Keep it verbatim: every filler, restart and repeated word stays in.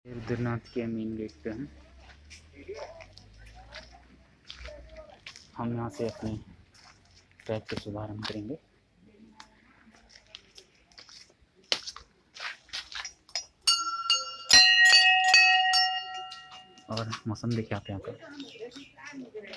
रुद्रनाथ के main gate पे हैं। हम यहाँ से अपने ट्रैक का शुभारंभ करेंगे। और मौसम देखिए आप यहाँ पर।